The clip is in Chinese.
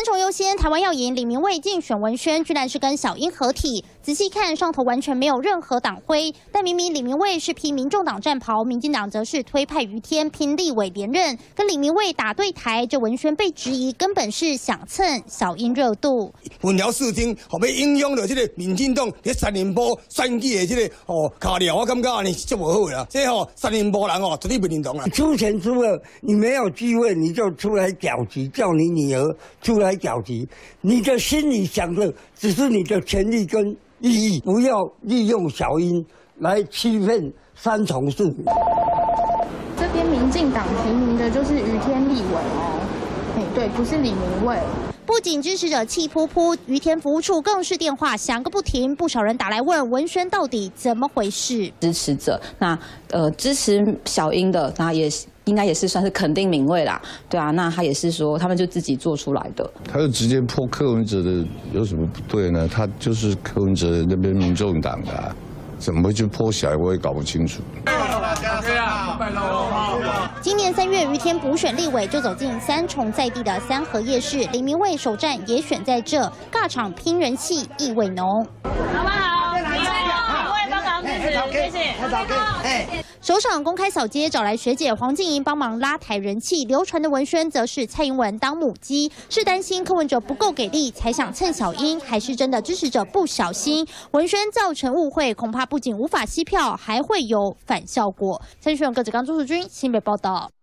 三重优先，台湾要赢。李明蔚竞选文宣，居然是跟小英合体。仔细看，上头完全没有任何党徽，但明明李明蔚是披民众党战袍，民进党则是推派于天拼立委连任，跟李明蔚打对台。这文宣被质疑根本是想蹭小英热度。 混淆视听，后要影响到这个民进党在3年波选举的这个卡料，我感觉安尼是足无好啦。这3年波人绝对不认同啦。 出钱出了，你没有机会，你就出来搅局，叫你女儿出来搅局，你的心里想的只是你的权利跟利益，不要利用小英来欺骗三重市民。 这边民进党提名的就是于天立委哦，对，不是李明蔚。 不仅支持者气扑扑，于天服务处更是电话响个不停，不少人打来问文宣到底怎么回事。 支持者那支持小英的，那也应该也是算是肯定明蔚啦，对啊，那他也是说他们就自己做出来的。 他就直接泼柯文哲的，有什么不对呢？他就是柯文哲那边民众党的啊，怎么会去泼小英？我也搞不清楚。 今年3月，于天补选立委就走进三重在地的三和夜市，李明蔚首战也选在这，尬场拼人气，意味浓。 老板好，李明蔚帮忙支持，谢谢。 首场公开扫街，找来学姐黄静莹帮忙拉抬人气。流传的文宣则是蔡英文当母鸡，是担心柯文哲不够给力才想蹭小英，还是真的支持者不小心？文宣造成误会，恐怕不仅无法吸票，还会有反效果。参选各子刚朱淑君新北报道。